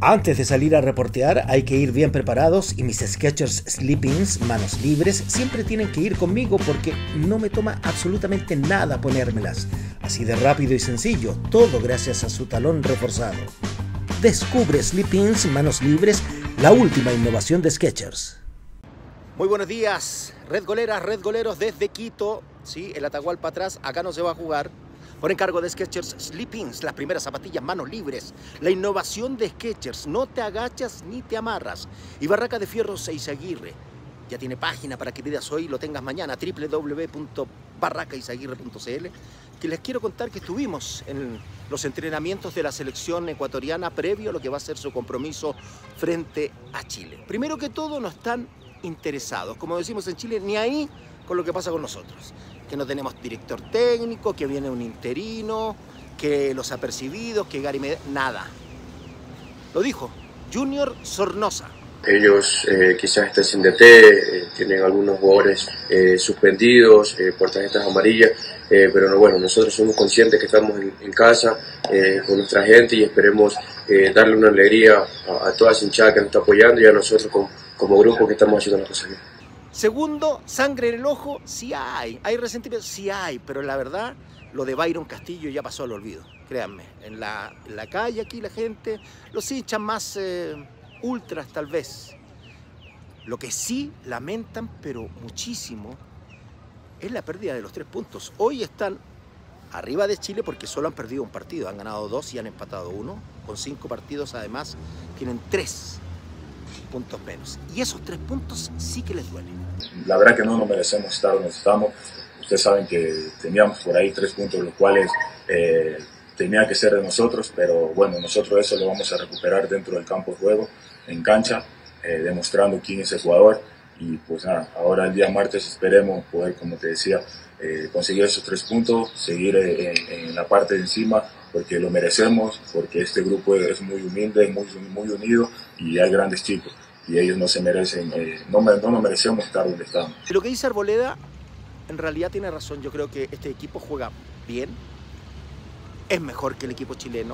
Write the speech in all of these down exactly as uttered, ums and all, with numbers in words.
Antes de salir a reportear hay que ir bien preparados y mis Skechers Slip-ins, manos libres, siempre tienen que ir conmigo porque no me toma absolutamente nada ponérmelas. Así de rápido y sencillo, todo gracias a su talón reforzado. Descubre Slip-ins, manos libres, la última innovación de Skechers. Muy buenos días, Red Goleras, Red Goleros desde Quito. Sí, el Atahualpa atrás, acá no se va a jugar. Por encargo de Skechers Slip-ins, las primeras zapatillas manos libres. La innovación de Skechers, no te agachas ni te amarras. Y Barraca de Fierro Izaguirre. Ya tiene página para que pidas hoy y lo tengas mañana, doble u doble u doble u punto barraca izaguirre punto c l. Que les quiero contar que estuvimos en los entrenamientos de la selección ecuatoriana previo a lo que va a ser su compromiso frente a Chile. Primero que todo, no están interesados, como decimos en Chile, ni ahí con lo que pasa con nosotros. Que no tenemos director técnico, que viene un interino, que los apercibidos, que Gary Medel, nada. Lo dijo Junior Sornosa. Ellos eh, quizás estén sin D T, eh, tienen algunos jugadores eh, suspendidos eh, por tarjetas amarillas, eh, pero no, bueno, nosotros somos conscientes que estamos en, en casa eh, con nuestra gente y esperemos eh, darle una alegría a, a toda esa hinchada que nos está apoyando y a nosotros como, como grupo que estamos haciendo las cosas bien. Segundo, sangre en el ojo, sí hay, hay resentimiento, sí hay, pero la verdad, lo de Byron Castillo ya pasó al olvido, créanme. En la, en la calle aquí la gente, los hinchas más eh, ultras tal vez. Lo que sí lamentan, pero muchísimo, es la pérdida de los tres puntos. Hoy están arriba de Chile porque solo han perdido un partido, han ganado dos y han empatado uno. Con cinco partidos además tienen tres puntos menos. Y esos tres puntos sí que les duelen. La verdad que no nos merecemos estar donde estamos. Ustedes saben que teníamos por ahí tres puntos, los cuales eh, tenía que ser de nosotros, pero bueno, nosotros eso lo vamos a recuperar dentro del campo de juego, en cancha, eh, demostrando quién es el jugador. Y pues nada, ahora el día martes esperemos poder, como te decía, eh, conseguir esos tres puntos, seguir eh, en, en la parte de encima, porque lo merecemos, porque este grupo es muy humilde, muy, muy unido y hay grandes chicos. Y ellos no se merecen, eh, no, no nos merecemos estar donde estamos. Lo que dice Arboleda, en realidad tiene razón. Yo creo que este equipo juega bien, es mejor que el equipo chileno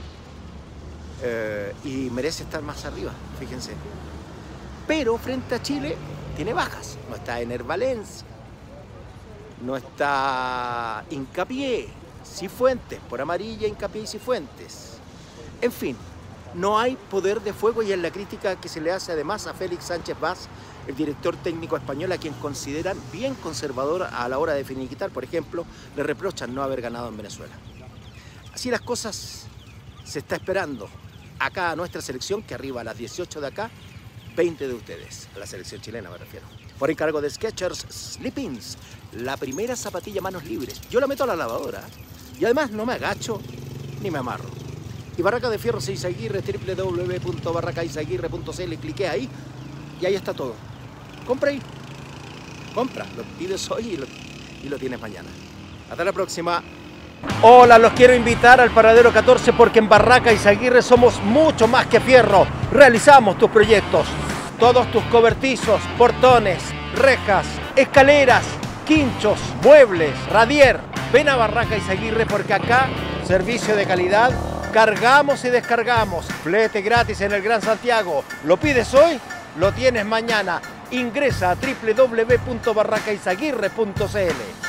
eh, y merece estar más arriba, fíjense. Pero frente a Chile tiene bajas. No está Ener Valencia, no está Hincapié, Cifuentes, por amarilla Hincapié y Cifuentes. En fin. No hay poder de fuego y es la crítica que se le hace además a Félix Sánchez Vaz, el director técnico español, a quien consideran bien conservador a la hora de finiquitar. Por ejemplo, le reprochan no haber ganado en Venezuela. Así las cosas, se está esperando acá a nuestra selección, que arriba a las dieciocho de acá, veinte de ustedes, a la selección chilena me refiero. Por encargo de Skechers Slip-ins, la primera zapatilla manos libres. Yo la meto a la lavadora y además no me agacho ni me amarro. Y Barraca de Fierro Izaguirre, doble u doble u doble u punto barraca izaguirre punto c l, cliqué ahí y ahí está todo. Compra ahí, compra, lo pides hoy y lo, y lo tienes mañana. Hasta la próxima. Hola, los quiero invitar al Paradero catorce porque en Barraca Izaguirre somos mucho más que fierro. Realizamos tus proyectos, todos tus cobertizos, portones, rejas, escaleras, quinchos, muebles, radier. Ven a Barraca Izaguirre porque acá, servicio de calidad, cargamos y descargamos, flete gratis en el Gran Santiago. ¿Lo pides hoy? Lo tienes mañana. Ingresa a doble u doble u doble u punto barraca izaguirre punto c l.